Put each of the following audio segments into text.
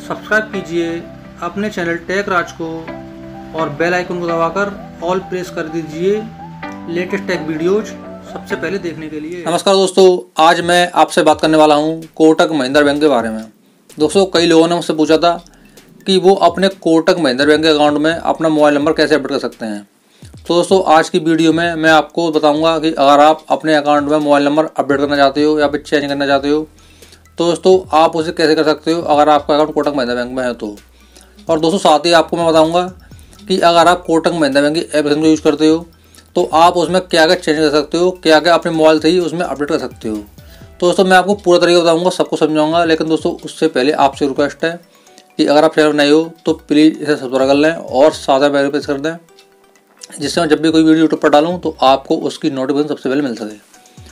Subscribe कीजिए अपने channel take राज को और बेल आइकन को दबाकर ऑल प्रेस कर दीजिए लेटेस्ट टेक वीडियोज सबसे पहले देखने के लिए। नमस्कार दोस्तों, आज मैं आपसे बात करने वाला हूं कोटक महिंद्रा बैंक के बारे में। दोस्तों, कई लोगों ने मुझसे पूछा था कि वो अपने कोटक महिंद्रा बैंक के अकाउंट में अपना मोबाइल नंबर कैसे अपडेट कर सकते हैं। तो दोस्तों, आज की वीडियो में मैं आपको बताऊंगा कि अगर आप अपने अकाउंट में मोबाइल नंबर अपडेट करना चाहते हो या फिर चेंज करना चाहते हो तो दोस्तों आप उसे कैसे कर सकते हो अगर आपका अकाउंट कोटक महिंद्रा बैंक में है तो। और दोस्तों, साथ ही आपको मैं बताऊंगा कि अगर आप कोटक महिंद्रा बैंक की एप्लीकेशन को यूज़ करते हो तो आप उसमें क्या क्या चेंज कर सकते हो, क्या क्या अपने मोबाइल से ही उसमें अपडेट कर सकते हो। तो दोस्तों, मैं आपको पूरा तरीका बताऊंगा, सबको समझाऊंगा। लेकिन दोस्तों, उससे पहले आपसे रिक्वेस्ट है कि अगर आप चैनल नए हो तो प्लीज़ इसे सब्सक्राइब कर लें और साथ बेल प्रेस कर दें, जिससे मैं जब भी कोई वीडियो यूट्यूब पर डालूँ तो आपको उसकी नोटिफिकेशन सबसे पहले मिल सके।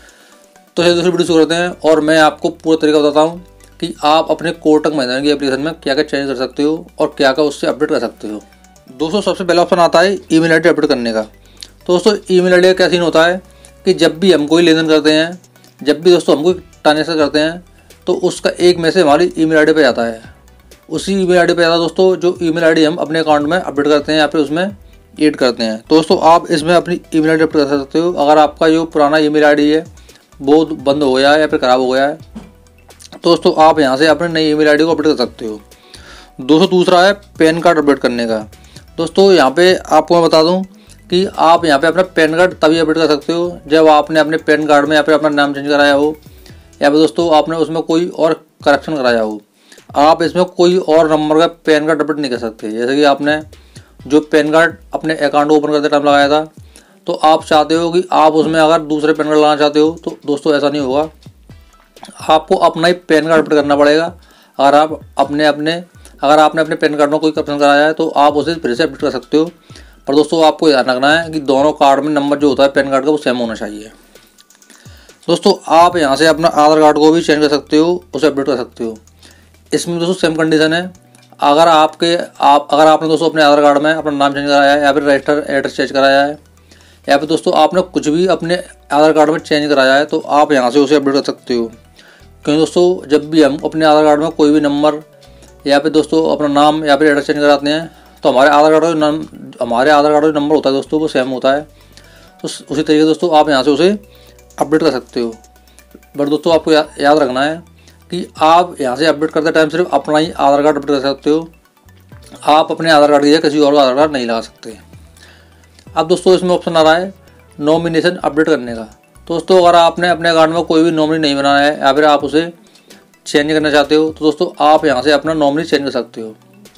तो चलिए दूसरी वीडियो शुरू करते हैं और मैं आपको पूरा तरीका बताता हूँ कि आप अपने कोटक महिंद्रा की एप्लीकेशन में क्या क्या चेंज कर सकते हो और क्या क्या उससे अपडेट कर सकते हो। दोस्तों, सबसे पहला ऑप्शन आता है ईमेल आईडी अपडेट करने का। तो दोस्तों, ईमेल आईडी का क्या सीन होता है कि जब भी हम कोई लेन देन करते हैं, जब भी दोस्तों हम कोई ट्रांजेक्शन करते हैं तो उसका एक मैसेज हमारी ईमेल आईडी पे आता है। उसी ईमेल आईडी पे आता है दोस्तों जो ईमेल आईडी हम अपने अकाउंट में अपडेट करते हैं या फिर उसमें ऐड करते हैं। दोस्तों, आप इसमें अपनी ईमेल आईडी अपडेट कर सकते हो। अगर आपका जो पुराना ईमेल आईडी है वो बंद हो गया है या फिर ख़राब हो गया है तो दोस्तों आप यहाँ से अपने नई ईमेल आईडी को अपडेट कर सकते हो। दोस्तों, दूसरा है पैन कार्ड अपडेट करने का। दोस्तों, यहाँ पे आपको मैं बता दूँ कि आप यहाँ पे अपना पैन कार्ड तभी अपडेट कर सकते हो जब आपने अपने पैन कार्ड में या फिर अपना नाम चेंज कराया हो या फिर दोस्तों आपने उसमें कोई और करेक्शन कराया हो। आप इसमें कोई और नंबर का पैन कार्ड अपडेट नहीं कर सकते। जैसे कि आपने जो पैन कार्ड अपने अकाउंट ओपन करते टाइम लगाया था तो आप चाहते हो कि आप उसमें अगर दूसरे पैन कार्ड लगाना चाहते हो तो दोस्तों ऐसा नहीं होगा। आपको अपना ही पैन कार्ड अपडेट करना पड़ेगा। अगर आपने अपने पैन कार्ड में कोई करेक्शन कराया है तो आप उसे फिर से अपडेट कर सकते हो। पर दोस्तों, आपको ध्यान रखना है कि दोनों कार्ड में नंबर जो होता है पैन कार्ड का वो सेम होना चाहिए। दोस्तों, आप यहाँ से अपना आधार कार्ड को भी चेंज कर सकते हो, उसे अपडेट कर सकते हो। इसमें दोस्तों सेम कंडीशन है। अगर आपने दोस्तों अपने आधार कार्ड में अपना नाम चेंज कराया है या फिर रजिस्टर एड्रेस चेंज कराया है या फिर दोस्तों आपने कुछ भी अपने आधार कार्ड में चेंज कराया है तो आप यहाँ से उसे अपडेट कर सकते हो। क्योंकि दोस्तों जब भी हम अपने आधार कार्ड में कोई भी नंबर या फिर दोस्तों अपना नाम या फिर एड्रेस चेंज कराते हैं तो हमारे आधार कार्ड का जो नंबर होता है दोस्तों वो सेम होता है। तो उसी तरीके दोस्तों आप यहाँ से उसे अपडेट कर सकते हो। बट दोस्तों, आपको याद रखना है कि आप यहाँ से अपडेट करते टाइम सिर्फ अपना ही आधार कार्ड अपडेट कर सकते हो। आप अपने आधार कार्ड की जगह किसी और का आधार कार्ड नहीं लगा सकते। अब दोस्तों, इसमें ऑप्शन आ रहा है नॉमिनेशन अपडेट करने का। दोस्तों, अगर आपने अपने अकाउंट में कोई भी नॉमिनी नहीं बनाया है या फिर आप उसे चेंज करना चाहते हो तो दोस्तों आप यहाँ से अपना नॉमिनी चेंज कर सकते हो।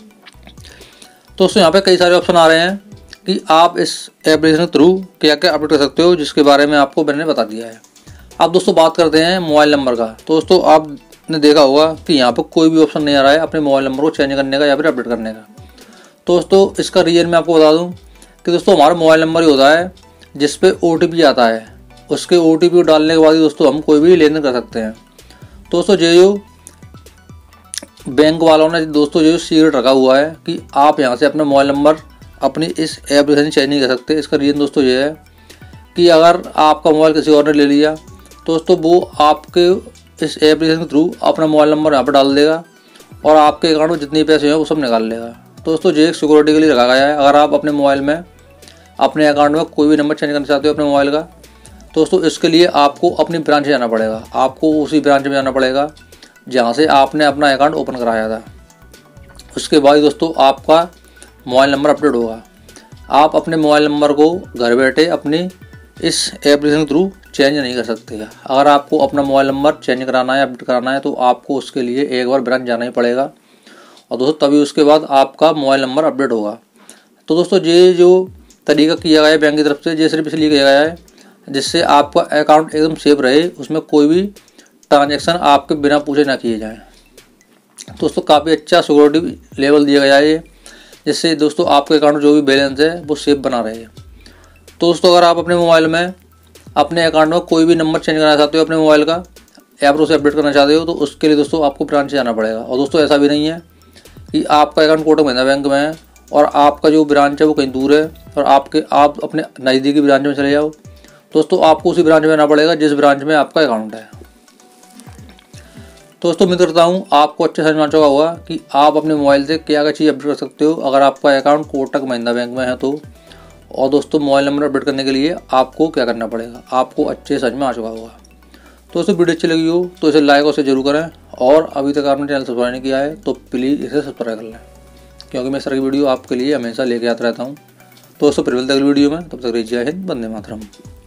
दोस्तों, यहाँ पे कई सारे ऑप्शन आ रहे हैं कि आप इस एप्लीकेशन के थ्रू क्या क्या अपडेट कर सकते हो, जिसके बारे में आपको मैंने बता दिया है। अब दोस्तों बात करते हैं मोबाइल नंबर का। तो दोस्तों, आपने देखा होगा कि यहाँ पर कोई भी ऑप्शन नहीं आ रहा है अपने मोबाइल नंबर को चेंज करने का या फिर अपडेट करने का। दोस्तों, इसका रीज़न मैं आपको बता दूँ कि दोस्तों हमारा मोबाइल नंबर ही होता है जिस पे OTP आता है। उसके OTP को डालने के बाद ही दोस्तों हम कोई भी लेन देन कर सकते हैं। दोस्तों, जो बैंक वालों ने दोस्तों जो सीक्रेट रखा हुआ है कि आप यहाँ से अपना मोबाइल नंबर अपनी इस एप्लीकेशन चेंज नहीं कर सकते। इसका रीज़न दोस्तों ये है कि अगर आपका मोबाइल किसी और ने ले लिया दोस्तों वो आपके इस एप्लीकेशन के थ्रू अपना मोबाइल नंबर यहाँ पर डाल देगा और आपके अकाउंट में जितने पैसे हैं वो सब निकाल लेगा। दोस्तों, ये एक सिक्योरिटी के लिए रखा गया है। अगर आप अपने मोबाइल में अपने अकाउंट में कोई भी नंबर चेंज करना चाहते हो अपने मोबाइल का दोस्तों, इसके लिए आपको अपनी ब्रांच जाना पड़ेगा। आपको उसी ब्रांच में जाना पड़ेगा जहाँ से आपने अपना अकाउंट ओपन कराया था। उसके बाद दोस्तों आपका मोबाइल नंबर अपडेट होगा। आप अपने मोबाइल नंबर को घर बैठे अपनी इस एप्लीकेशन के थ्रू चेंज नहीं कर सकते। अगर आपको अपना मोबाइल नंबर चेंज कराना है, अपडेट कराना है तो आपको उसके लिए एक बार ब्रांच जाना ही पड़ेगा और दोस्तों तभी उसके बाद आपका मोबाइल नंबर अपडेट होगा। तो दोस्तों, ये जो तरीका किया गया है बैंक की तरफ से, ये सिर्फ इसलिए किया गया है जिससे आपका अकाउंट एकदम सेफ रहे, उसमें कोई भी ट्रांजैक्शन आपके बिना पूछे ना किए जाएं। दोस्तों, काफ़ी अच्छा सिक्योरिटी लेवल दिया गया है ये, जिससे दोस्तों आपके अकाउंट जो भी बैलेंस है वो सेफ बना रहे। तो दोस्तों, अगर आप अपने मोबाइल में अपने अकाउंट में कोई भी नंबर चेंज करना चाहते हो अपने मोबाइल का या फिर उसे अपडेट करना चाहते हो तो उसके लिए दोस्तों आपको ब्रांच जाना पड़ेगा। और दोस्तों, ऐसा भी नहीं है कि आपका अकाउंट कोटक महिंद्रा बैंक में है और आपका जो ब्रांच है वो कहीं दूर है और आप अपने नज़दीकी ब्रांच में चले जाओ। दोस्तों, आपको उसी ब्रांच में आना पड़ेगा जिस ब्रांच में आपका अकाउंट है। दोस्तों उम्मीद करता हूँ आपको अच्छे समझ में आ चुका होगा कि आप अपने मोबाइल से क्या क्या चीज़ अपडेट कर सकते हो अगर आपका अकाउंट कोटक महिंद्रा बैंक में है तो। और दोस्तों मोबाइल नंबर अपडेट करने के लिए आपको क्या करना पड़ेगा आपको अच्छे समझ में आ चुका होगा। दोस्तों वीडियो अच्छी लगी हो तो इसे लाइक और शेयर जरूर करें, और अभी तक आपने चैनल सब्सक्राइब नहीं किया है तो प्लीज़ इसे सब्सक्राइब कर लें, क्योंकि मैं इस तरह की वीडियो आपके लिए हमेशा लेके आता रहता हूँ। दोस्तों फिर मिलते हैं अगली वीडियो में, तब तक जय हिंद, वंदे मातरम।